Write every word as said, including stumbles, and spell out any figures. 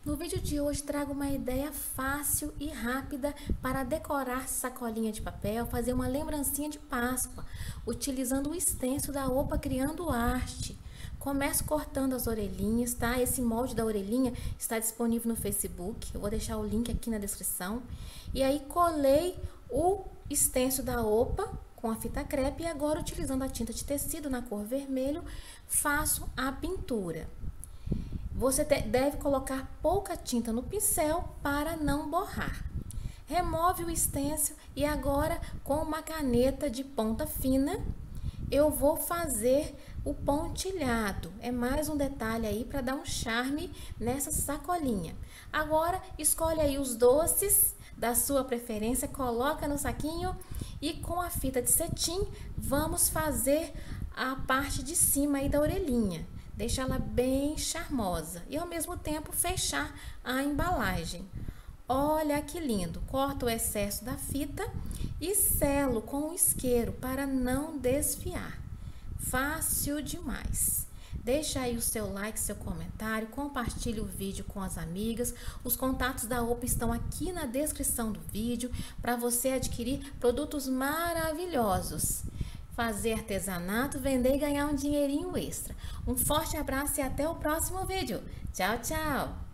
No vídeo de hoje trago uma ideia fácil e rápida para decorar sacolinha de papel, fazer uma lembrancinha de Páscoa, utilizando o extenso da OPA Criando Arte. Começo cortando as orelhinhas, tá? Esse molde da orelhinha está disponível no Facebook, eu vou deixar o link aqui na descrição. E aí colei o extenso da OPA com a fita crepe e agora, utilizando a tinta de tecido na cor vermelho, faço a pintura. Você deve colocar pouca tinta no pincel para não borrar. Remove o stencil e agora, com uma caneta de ponta fina, eu vou fazer o pontilhado. É mais um detalhe aí para dar um charme nessa sacolinha. Agora, escolhe aí os doces da sua preferência, coloca no saquinho e com a fita de cetim vamos fazer a parte de cima aí da orelhinha. Deixar ela bem charmosa e ao mesmo tempo fechar a embalagem. Olha que lindo! Corto o excesso da fita e selo com o isqueiro para não desfiar. Fácil demais! Deixa aí o seu like, seu comentário, compartilhe o vídeo com as amigas. Os contatos da OPA estão aqui na descrição do vídeo para você adquirir produtos maravilhosos. Fazer artesanato, vender e ganhar um dinheirinho extra. Um forte abraço e até o próximo vídeo. Tchau, tchau!